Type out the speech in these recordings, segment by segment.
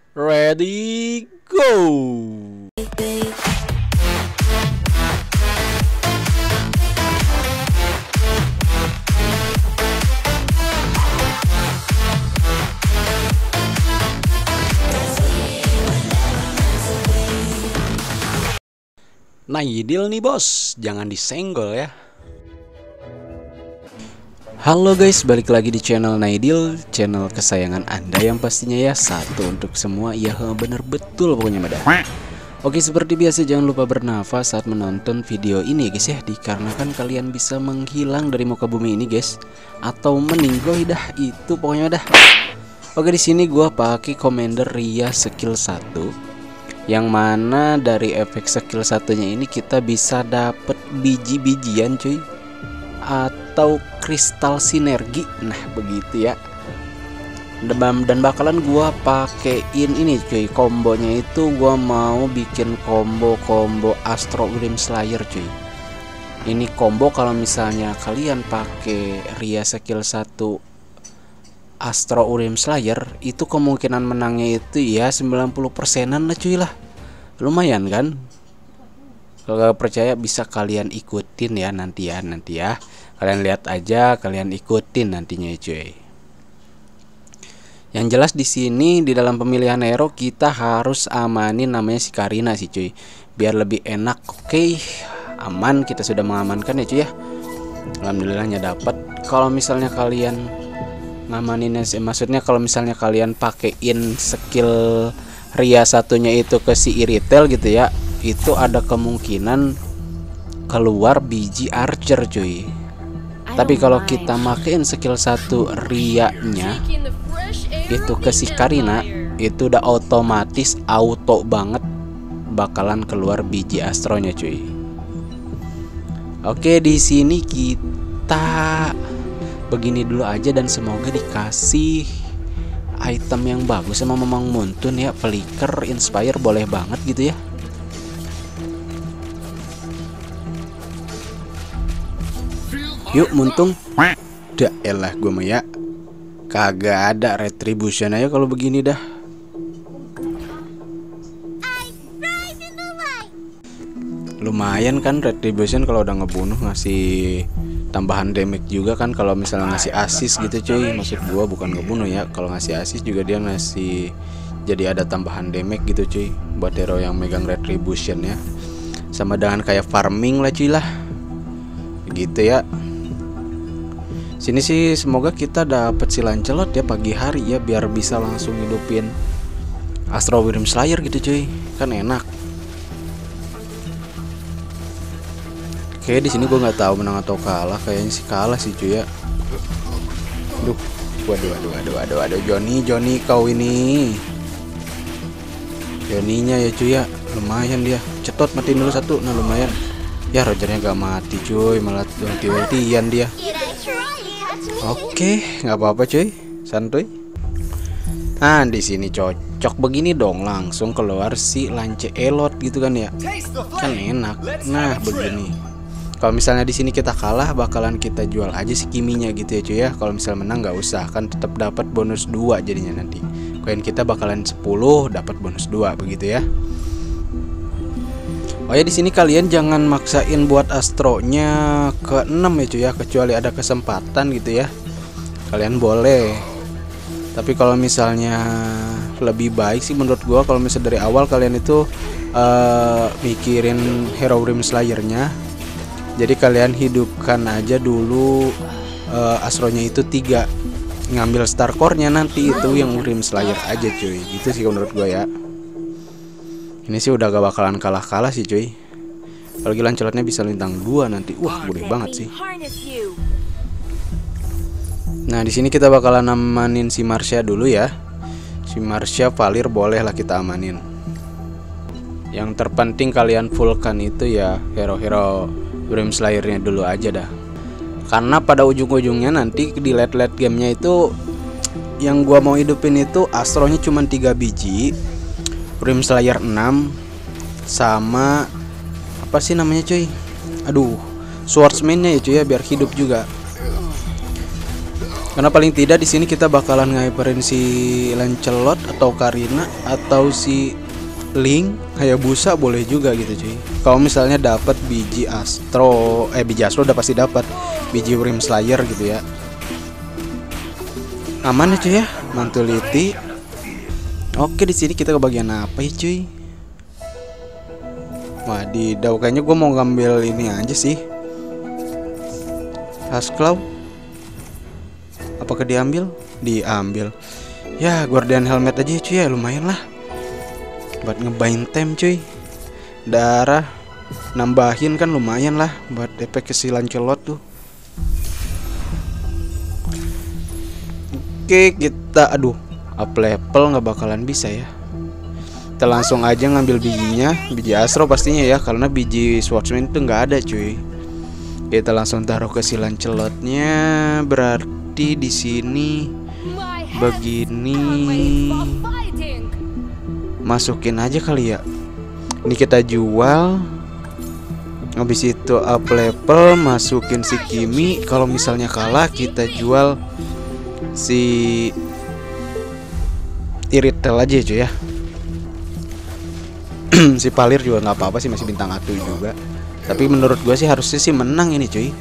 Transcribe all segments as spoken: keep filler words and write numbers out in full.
Ready, go! Naidil nih bos, jangan disenggol ya. Halo guys, balik lagi di channel Naidil, channel kesayangan anda yang pastinya ya satu untuk semua. Ya bener betul pokoknya madah. Oke, seperti biasa jangan lupa bernafas saat menonton video ini guys ya, dikarenakan kalian bisa menghilang dari muka bumi ini guys, atau meninggoy dah itu pokoknya dah. Oke, di sini gua pakai Commander Ria skill satu. Yang mana dari efek skill satunya ini kita bisa dapet biji-bijian cuy, atau kristal sinergi. Nah begitu ya. Dan bakalan gua pakein ini cuy, kombonya itu gua mau bikin combo-combo Astro Grim Slayer cuy. Ini combo kalau misalnya kalian pakai Ria skill satu Astro Urim Slayer, itu kemungkinan menangnya itu ya sembilan puluh persenan lah cuy lah. Lumayan kan? Kalau gak percaya bisa kalian ikutin ya nanti ya, nanti ya. Kalian lihat aja, kalian ikutin nantinya ya cuy. Yang jelas di sini di dalam pemilihan hero kita harus amanin namanya si Karina sih cuy, biar lebih enak. Oke, aman, kita sudah mengamankan ya cuy ya. Alhamdulillahnya dapat. Kalau misalnya kalian ngamaninnya sih, maksudnya kalau misalnya kalian pakein skill Ria satunya itu ke si Iritel gitu ya, itu ada kemungkinan keluar biji Archer cuy. Tapi kalau kita makein skill satu Ria nya itu ke si Karina, itu udah otomatis auto banget bakalan keluar biji Astronya cuy. Oke, di sini kita begini dulu aja dan semoga dikasih item yang bagus sama Mamang Muntun ya. Flicker, Inspire boleh banget gitu ya. Yuk Muntung. Dah elah gue mah ya, kagak ada retribution aja kalau begini dah. Lumayan kan retribution kalau udah ngebunuh, ngasih tambahan damage juga kan. Kalau misalnya ngasih assist gitu cuy, maksud gua bukan ngebunuh ya. Kalau ngasih assist juga dia ngasih, jadi ada tambahan damage gitu cuy buat hero yang megang retribution ya. Sama dengan kayak farming lah cuy lah, gitu ya. Sini sih semoga kita dapat si Lancelot ya pagi hari ya, biar bisa langsung hidupin Astro Grim Slayer gitu cuy, kan enak. Oke, di sini gue nggak tahu menang atau kalah, kayaknya sih kalah sih cuy ya. Duh, waduh, waduh, waduh, waduh, waduh, Johnny, Johnny kau ini, Johnny-nya ya cuy ya, lumayan dia. Cetot matiin dulu satu, nah lumayan. Ya Rogernya gak mati cuy, malah ulti-ultian dia. Oke, nggak apa-apa cuy, santuy. Nah di sini cocok begini dong, langsung keluar si Lancelot gitu kan ya, kan enak. Nah begini. Kalau misalnya di sini kita kalah, bakalan kita jual aja si Kiminya gitu ya cuy ya. Kalau misalnya menang nggak usah, kan tetap dapat bonus dua jadinya nanti. Koin kita bakalan sepuluh, dapat bonus dua begitu ya. Oh ya, di sini kalian jangan maksain buat Astronya ke enam ya cuy ya, kecuali ada kesempatan gitu ya. Kalian boleh. Tapi kalau misalnya lebih baik sih menurut gua kalau misalnya dari awal kalian itu uh, mikirin Hero Grim Slayer-nya. Jadi kalian hidupkan aja dulu uh, Astronya itu tiga, ngambil Star Core-nya nanti itu yang Grim Slayer aja cuy. Gitu sih menurut gue ya. Ini sih udah gak bakalan kalah-kalah sih cuy. Apalagi Lancelotnya bisa lintang dua nanti. Wah, gede banget sih. Nah, di sini kita bakalan amanin si Marsha dulu ya. Si Marsha, Valir boleh lah kita amanin. Yang terpenting kalian fullkan itu ya hero-hero Grim Slayer-nya dulu aja dah. Karena pada ujung-ujungnya nanti di late-late gamenya itu yang gua mau hidupin itu Astronya cuma tiga biji, Grim Slayer enam, sama apa sih namanya cuy? Aduh, Swordsman-nya ya cuy ya, biar hidup juga. Karena paling tidak di sini kita bakalan ngehyperin si Lancelot atau Karina atau si Link Hayabusa boleh juga gitu cuy. Kalau misalnya dapat biji Astro, eh biji Astro udah pasti dapat, biji Wyrm Slayer gitu ya. Aman ya cuy ya, Mantuliti. Oke, di sini kita ke bagian apa ya cuy? Wadidaw, kayaknya gue mau ngambil ini aja sih. Hasclaw. Apakah diambil? Diambil. Ya, Guardian Helmet aja cuy ya, lumayan lah. Buat ngebain tem cuy. Darah nambahin kan lumayan lah buat efek si Lancelot tuh. Oke, kita aduh, up level nggak bakalan bisa ya. Kita langsung aja ngambil bijinya, biji Astro pastinya ya, karena biji Swordsman itu nggak ada cuy. Kita langsung taruh ke si Lancelotnya. Berarti di sini begini, masukin aja kali ya. Ini kita jual. Habis itu up level, masukin si Kimi. Kalau misalnya kalah kita jual si Iritel aja cuy ya. Si Palir juga nggak apa-apa sih, masih bintang satu juga. Tapi menurut gue sih harusnya sih menang ini cuy,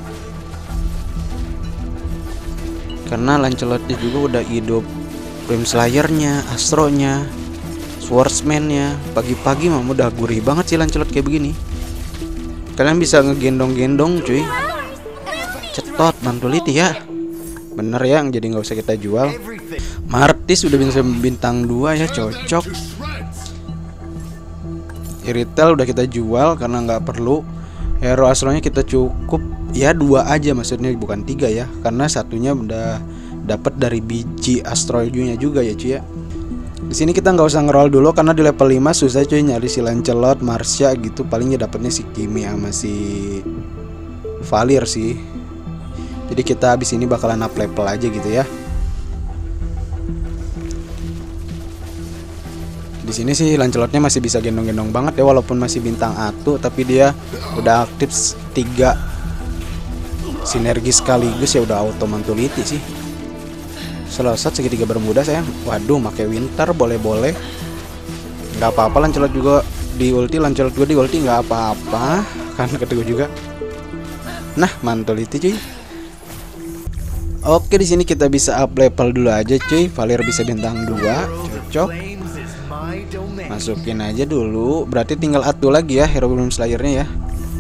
karena Lancelotnya juga udah hidup Wyrm Slayer-nya, Astronya, Swordsman-nya. Pagi-pagi mah udah gurih banget sih Lancelot kayak begini. Kalian bisa ngegendong-gendong cuy. Cetot Mantuliti ya. Bener ya, jadi nggak usah kita jual. Martis udah bisa bintang dua ya, cocok. Iritel udah kita jual karena nggak perlu. Hero Astronya kita cukup ya dua aja, maksudnya bukan tiga ya, karena satunya udah dapat dari biji Astronya juga ya cuy ya. Di sini kita nggak usah ngeroll dulu karena di level lima susah cuy nyari si Lancelot, Marcia gitu. Palingnya dapatnya si Kimi sama si Valir sih. Jadi kita habis ini bakalan up level aja gitu ya. Di sini sih Lancelotnya masih bisa gendong-gendong banget ya, walaupun masih bintang satu, tapi dia udah aktif tiga sinergi sekaligus ya, udah auto Mantuliti sih. Selesai segitiga bermuda sayang. Waduh, pakai Winter boleh-boleh. Nggak apa-apa, Lancelot juga di ulti, Lancelot juga di ulti nggak apa-apa kan, kata gue juga. Nah, Mantuliti cuy. Oke, di sini kita bisa up level dulu aja cuy. Valir bisa bintang dua, cocok. Masukin aja dulu. Berarti tinggal atu lagi ya hero Wyrm Slayer-nya ya.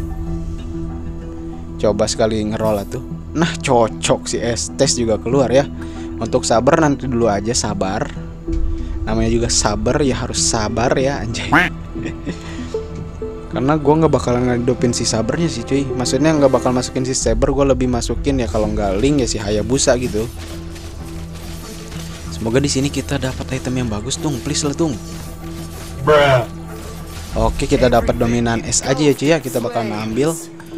Coba sekali ngeroll atuh. Nah, cocok si Estes juga keluar ya. Untuk sabar nanti dulu aja, sabar. Namanya juga sabar ya, harus sabar ya anjay. Karena gue nggak bakalan ngadopin si sabarnya sih cuy. Maksudnya nggak bakal masukin si saber, gue lebih masukin ya kalau nggak Link ya si Hayabusa gitu. Semoga di sini kita dapat item yang bagus tung, please lah tung. Bruh. Oke, kita dapat dominan es aja ya cuy ya, kita bakal ngambil.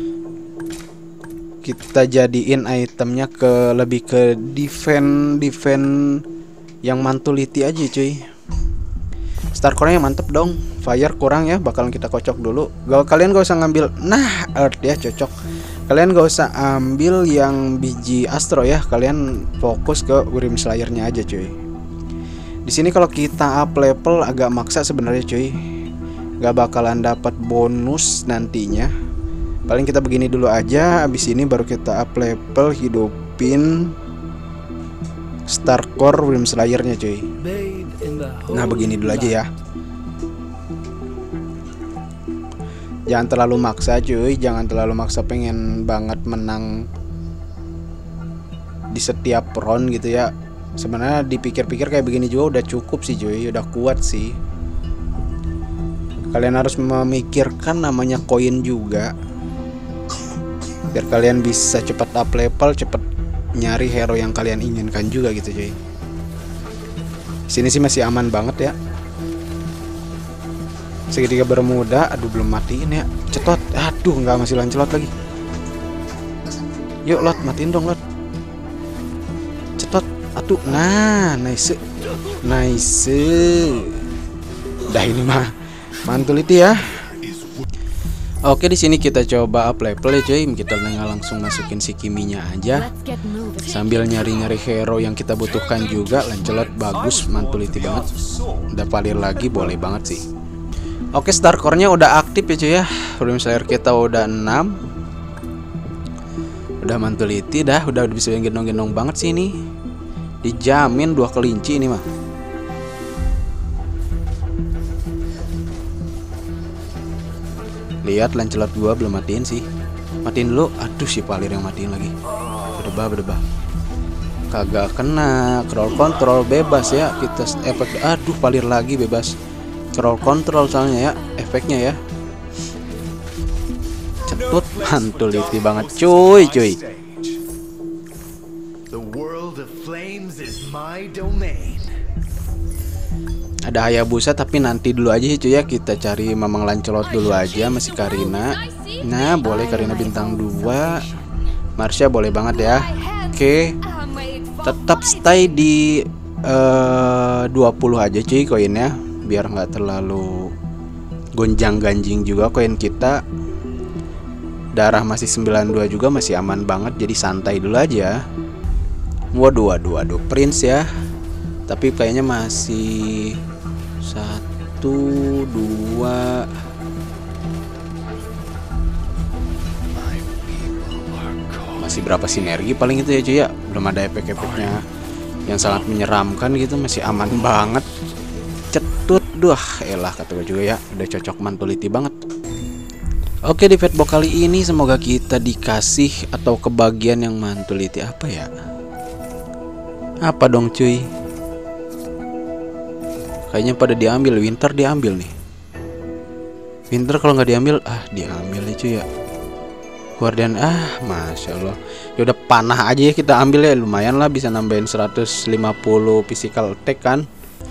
Kita jadiin itemnya ke lebih ke defend defend yang Mantuliti aja cuy. Star core-nya mantep dong. Fire kurang ya, bakalan kita kocok dulu. Gak, kalian gak usah ngambil, nah Earth ya cocok. Kalian gak usah ambil yang biji Astro ya, kalian fokus ke Wyrm Slayer-nya aja cuy. Di sini kalau kita up level agak maksa sebenarnya cuy. Gak bakalan dapat bonus nantinya. Paling kita begini dulu aja. Abis ini baru kita up level, hidupin Star Core Wyrm Slayer-nya cuy. Nah begini dulu aja ya. Jangan terlalu maksa cuy. Jangan terlalu maksa pengen banget menang di setiap round gitu ya. Sebenarnya dipikir-pikir kayak begini juga udah cukup sih cuy, udah kuat sih. Kalian harus memikirkan namanya koin juga, biar kalian bisa cepat up level, cepat nyari hero yang kalian inginkan juga gitu cuy. Sini sih masih aman banget ya. Segitiga bermuda, aduh belum matiin ya. Cetot, aduh nggak, masih Lancelot lagi. Yuk Lot, matiin dong Lot. Cetot. Atuh, nah, nice, nice. Dah ini mah Mantuliti ya. Oke, di sini kita coba up level ya cuy. Kita tinggal langsung masukin si Kiminya aja. Sambil nyari-nyari hero yang kita butuhkan juga. Lancelot bagus, mantuliti banget. Udah palir lagi, boleh banget sih. Oke, star core-nya udah aktif ya cuy ya. Urim Slayer kita udah enam. Udah mantuliti dah, udah bisa gendong-gendong banget sih ini. Dijamin dua kelinci ini mah. Lihat Lancelot gua belum matiin sih. Matiin dulu. Aduh, si palir yang matiin lagi. Berdebah, berdebah. Kagak kena. Crawl control bebas ya. Kita efek. Aduh, palir lagi bebas. Crawl control soalnya ya, efeknya ya. Cetut, mantuliti banget cuy, cuy. Ada Hayabusa tapi nanti dulu aja cuy ya. Kita cari Mamang Lancelot dulu aja. Masih Karina. Nah, boleh Karina bintang dua. Marsha boleh banget ya. Oke. Tetap stay di uh, dua puluh aja cuy koinnya, biar nggak terlalu gonjang-ganjing juga koin kita. Darah masih sembilan puluh dua juga, masih aman banget. Jadi santai dulu aja. Waduh, waduh, waduh. Prince ya. Tapi kayaknya masih satu, dua. Masih berapa sinergi paling itu ya cuy ya. Belum ada efek-efeknya yang sangat menyeramkan gitu. Masih aman banget. Cetut, duh, elah kata gue juga ya. Udah cocok mantuliti banget. Oke, di Fatbox kali ini semoga kita dikasih atau kebagian yang mantuliti apa ya? Apa dong cuy? Kayaknya pada diambil. Winter diambil nih. Winter kalau nggak diambil, ah diambil ya cuy ya. Guardian, ah masya Allah. Ya udah panah aja ya kita ambil ya, lumayan lah bisa nambahin seratus lima puluh physical attack kan.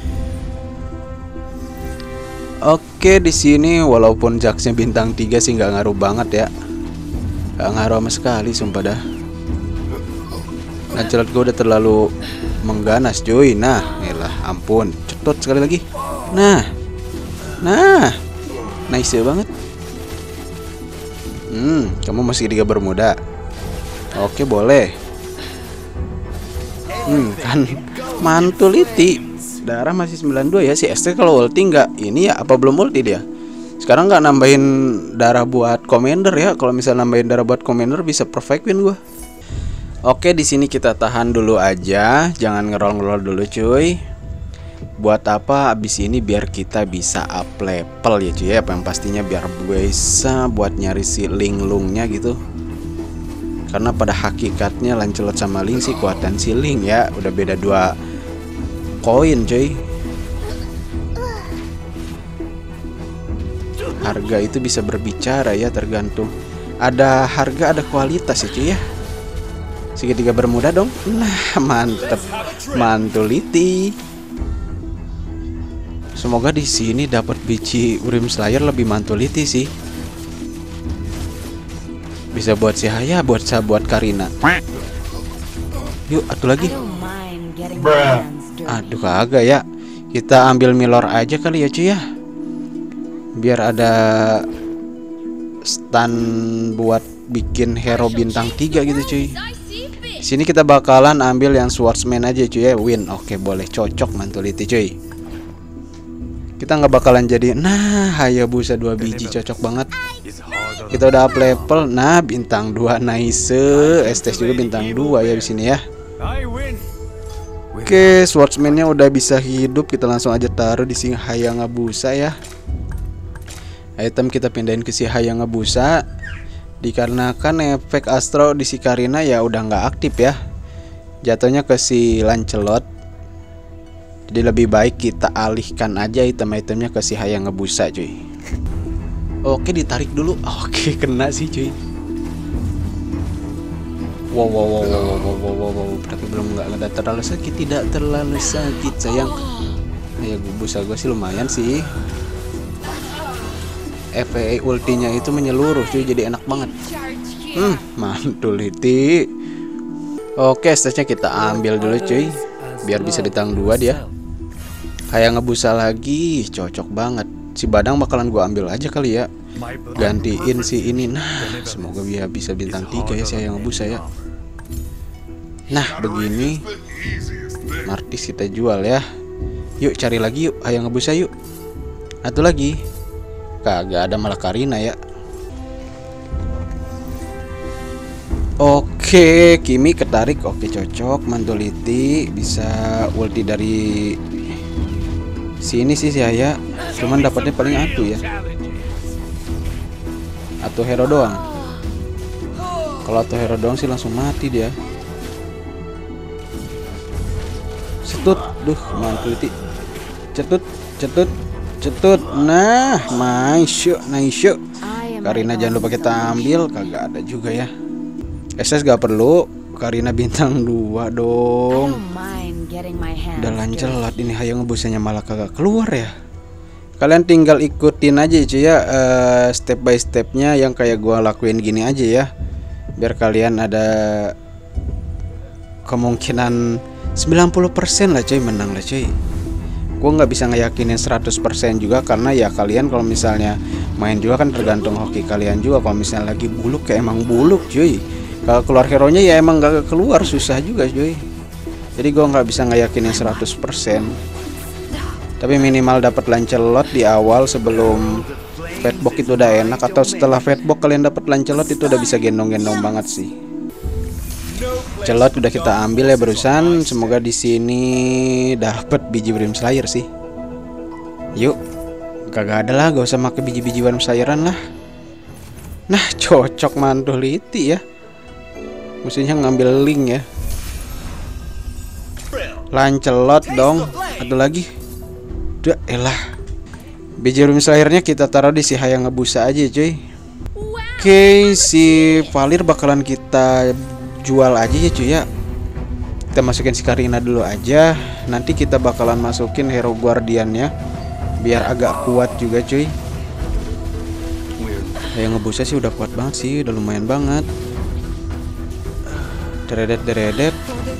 Oke, di sini walaupun Jaxnya bintang tiga sih nggak ngaruh banget ya. Nggak ngaruh sama sekali sumpah dah. Lancelot gue udah terlalu mengganas cuy. Nah, elah ampun. Cetut sekali lagi. Nah. Nah. Nice banget. Hmm, kamu masih tiga bermuda. Oke, boleh. Hmm, kan mantuliti. Darah masih sembilan puluh dua ya. Si S T kalau ulti nggak ini ya, apa belum ulti dia? Sekarang nggak nambahin darah buat commander ya. Kalau misal nambahin darah buat commander bisa perfect win gua. Oke, di sini kita tahan dulu aja. Jangan ngerol-ngerol dulu cuy. Buat apa abis ini? Biar kita bisa up level ya cuy ya. Yang pastinya biar bisa buat nyari si Linglungnya gitu. Karena pada hakikatnya Lancelot sama Ling sih kuatan si Ling ya. Udah beda dua koin cuy. Harga itu bisa berbicara ya, tergantung. Ada harga ada kualitas ya cuy ya. Segitiga bermuda dong. Nah, mantep. Mantuliti. Semoga di sini dapat biji Urim Slayer lebih mantuliti sih. Bisa buat si Haya, buat saya buat Karina. Yuk, atu lagi. Aduh, kagak ya. Kita ambil Milor aja kali ya cuy ya. Biar ada stun buat bikin hero bintang tiga gitu cuy. Sini kita bakalan ambil yang swordsman aja cuy ya. Win. Oke, boleh, cocok mantuliti cuy. Kita nggak bakalan jadi. Nah, Hayabusa dua biji cocok banget. Kita udah up level. Nah, bintang dua nice. Estes juga bintang dua ya di sini ya. Oke, swordsman-nya udah bisa hidup. Kita langsung aja taruh di sini Hayabusa ya. Item kita pindahin ke si Hayabusa. Dikarenakan efek Astro di si Karina ya udah nggak aktif ya. Jatuhnya ke si Lancelot. Jadi lebih baik kita alihkan aja item-itemnya ke si Hayabusa cuy. Oke, ditarik dulu. Oke, kena sih cuy. Wow wow wow wow wow wow wow, wow. Tapi belum nggak nggak terlalu sakit, tidak terlalu sakit sayang. Hayabusa gue sih lumayan sih. F A ultinya itu menyeluruh cuy, jadi enak banget. Hmm, mantuliti. Oke, stage-nya kita ambil dulu cuy. Biar bisa ditang dua dia. Kayak ngebusa lagi, cocok banget. Si Badang bakalan gua ambil aja kali ya. gantiin si ini. Nah, semoga dia bisa bintang tiga ya si Hayabusa ya. Nah, begini Martis kita jual ya. Yuk cari lagi yuk Hayabusa yuk. Atau lagi kagak ada, malah Karina ya. Oke, Kimi ketarik. Oke, cocok. Mantuliti bisa ulti dari sini sih si Haya. Cuman dapatnya paling atu ya. Atau hero doang. Kalau atau hero doang sih langsung mati dia. Setut, duh, Mantuliti. Cetut, cetut, cetut. Nah, nice, nice. Karina jangan lupa kita ambil. Kagak ada juga ya. S S gak perlu. Karina bintang dua dong. Udah lancelat ini Hayabusanya malah kagak keluar ya. Kalian tinggal ikutin aja cuy ya, uh, step by stepnya yang kayak gua lakuin gini aja ya. Biar kalian ada kemungkinan sembilan puluh persen lah cuy menang lah cuy. Gue nggak bisa ngeyakinin seratus persen juga karena ya kalian kalau misalnya main juga kan tergantung hoki kalian juga. Kalau misalnya lagi buluk kayak emang buluk cuy. Kalau keluar hero nya ya emang gak keluar, susah juga cuy. Jadi gue nggak bisa ngeyakinin seratus persen. Tapi minimal dapat Lancelot di awal sebelum Fatbox itu udah enak. Atau setelah Fatbox kalian dapat Lancelot itu udah bisa gendong-gendong banget sih. Celot udah kita ambil ya barusan. Semoga di sini dapat biji Brim Slayer sih. Yuk, kagak ada lah, gak usah pakai biji-biji Brim Slayeran lah. Nah, cocok Mantuliti ya. Mestinya ngambil link ya. Lancelot dong. Ada lagi. Udah elah. Biji Brim Slayernya kita taruh di si Hayabusa aja cuy. Oke, si Valir bakalan kita jual aja ya cuy ya. Kita masukin si Karina dulu aja. Nanti kita bakalan masukin hero guardiannya biar agak kuat juga cuy. Hayabusa sih udah kuat banget sih, udah lumayan banget. Deredet deredet.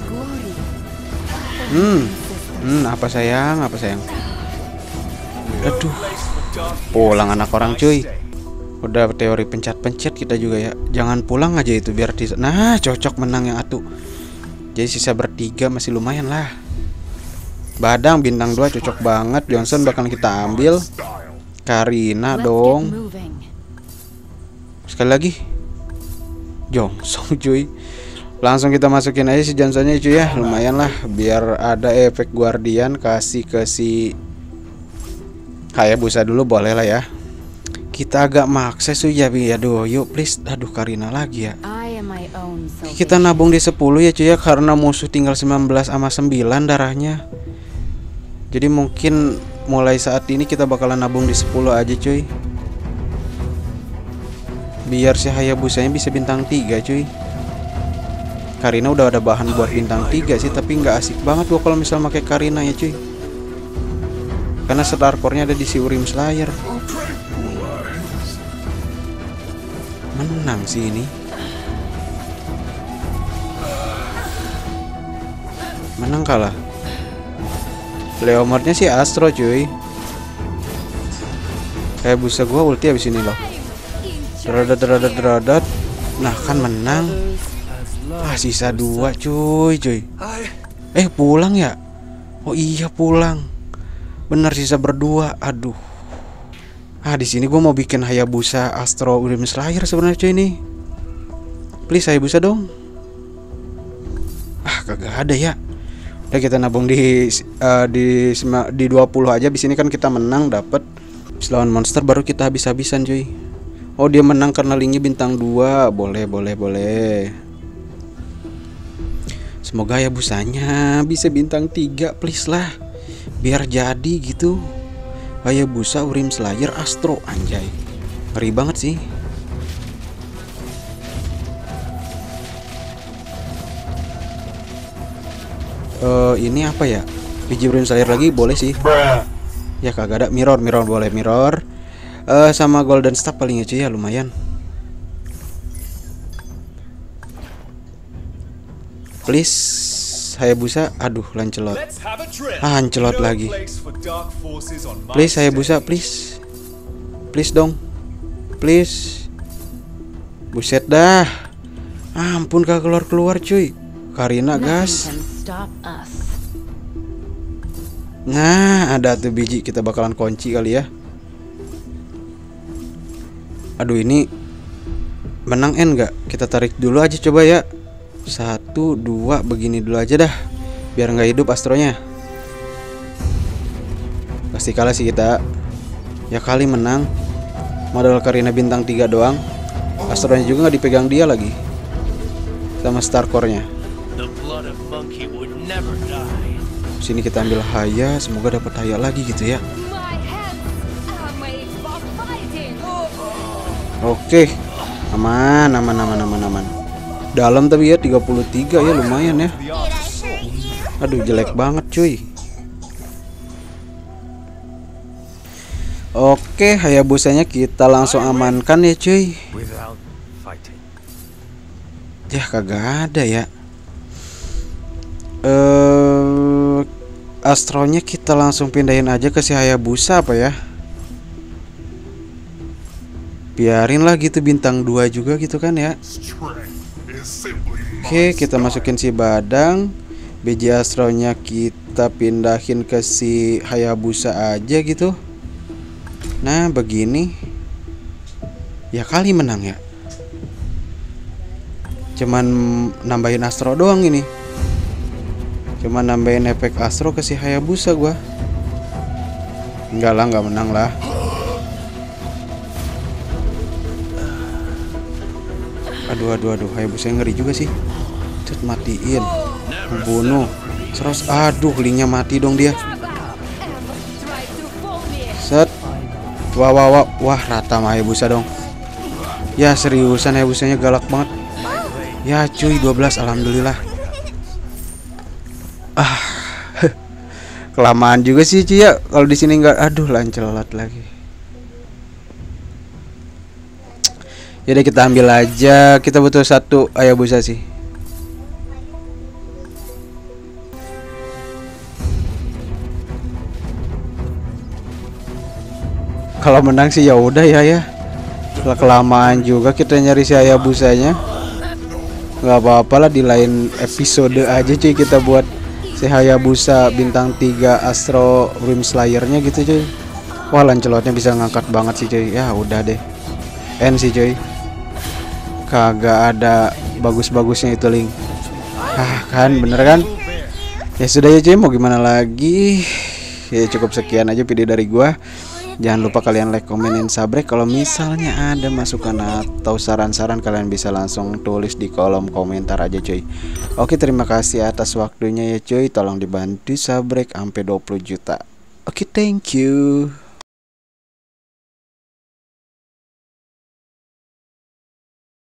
Hmm, hmm apa sayang, apa sayang. Aduh, pulang anak orang cuy. Udah teori pencet-pencet kita juga ya. Jangan pulang aja itu biar di... Nah, cocok menang yang atu. Jadi sisa bertiga masih lumayan lah. Badang bintang dua cocok banget. Johnson bakal kita ambil. Karina dong. Sekali lagi Johnson cuy. Langsung kita masukin aja si Johnsonnya cuy ya. Lumayan lah biar ada efek guardian. Kasih ke si Hayabusa dulu boleh lah ya. Kita agak maksa cuy ya. Aduh yuk please. Aduh Karina lagi ya. Kita nabung di sepuluh ya cuy ya. Karena musuh tinggal sembilan belas sama sembilan darahnya. Jadi mungkin mulai saat ini kita bakalan nabung di sepuluh aja cuy. Biar si Hayabusanya bisa bintang tiga cuy. Karina udah ada bahan buat bintang tiga sih. Tapi nggak asik banget gua kalau misal pakai Karina ya cuy. Karena star core-nya ada di si Brim Slayer. Menang sih ini. Menang kalah. Leomordnya sih Astro cuy. Kayak busa gua ulti abis ini loh. Deradat deradat deradat. Nah kan menang. Ah sisa dua cuy cuy. Eh pulang ya. Oh iya pulang. Bener sisa berdua. Aduh. Ah di sini gue mau bikin Hayabusa Astro Brim Slayer sebenarnya cuy ini. Please Hayabusa dong. Ah kagak ada ya. Udah kita nabung di uh, di di dua puluh aja. Di sini kan kita menang dapat lawan monster baru kita habis-habisan cuy. Oh dia menang karena linknya bintang dua. Boleh boleh boleh. Semoga Hayabusanya bisa bintang tiga please lah. Biar jadi gitu. Hayabusa Brim Slayer Astro anjay. Ngeri banget sih. Uh, ini apa ya? Biji Brim Slayer lagi boleh sih. Ya kagak ada. Mirror mirror boleh mirror. Uh, sama golden staff paling aja ya lumayan. Please Hayabusa. Aduh Lancelot. Ah Lancelot lagi. Please Hayabusa please. Please dong. please. Buset dah. Ampun kagak keluar-keluar cuy. Karina gas. Nah, ada tuh biji, kita bakalan kunci kali ya. Aduh, ini menang N gak? Kita tarik dulu aja coba ya. Satu, dua, begini dulu aja dah. Biar nggak hidup astronya. Pasti kalah sih kita. Ya kali menang. Modal Karina bintang tiga doang. Astronya juga nggak dipegang dia lagi. Sama star core-nya. Sini kita ambil Haya, semoga dapat Haya lagi gitu ya. Oke, aman, aman, aman, aman, aman. Dalam tapi ya tiga puluh tiga ya, lumayan ya. Aduh, jelek banget cuy. Oke, Hayabusanya kita langsung amankan ya cuy. Ya kagak ada ya. Eh, Astronya kita langsung pindahin aja ke si Hayabusa apa ya? Biarin lah gitu bintang dua juga gitu kan ya. Oke, kita masukin si Badang. Biji Astronya kita pindahin ke si Hayabusa aja gitu. Nah begini. Ya kali menang ya. Cuman nambahin Astro doang ini. Cuma nambahin efek Astro ke si Hayabusa gua. Enggak lah, enggak menang lah. Aduh aduh aduh, Hayabusa ngeri juga sih. Cet, matiin. Membunuh. Terus aduh, linknya mati dong dia. Set. Wah wah wah, wah rata sama Hayabusa dong. Ya seriusan Hayabusanya galak banget. Ya cuy, dua belas alhamdulillah. Ah, kelamaan juga sih cuy ya. Kalau di sini nggak, aduh lancelat lagi. Yaudah kita ambil aja. Kita butuh satu Hayabusa sih. Kalau menang sih ya udah ya ya. Kalau kelamaan juga kita nyari si Hayabusanya. Nggak apa-apa lah, di lain episode aja cuy kita buat si Hayabusa bintang tiga Astro Rim Slayer-nya gitu cuy. Wah Lancelotnya bisa ngangkat banget sih cuy. Ya udah deh, N sih cuy. Kagak ada bagus-bagusnya itu link. Ah kan bener kan. Ya sudah ya cuy, mau gimana lagi. Ya cukup sekian aja video dari gua. Jangan lupa kalian like, komen, dan subscribe. Kalau misalnya ada masukan atau saran-saran, kalian bisa langsung tulis di kolom komentar aja cuy. Oke, terima kasih atas waktunya ya cuy. Tolong dibantu subscribe sampai dua puluh juta. Oke, thank you.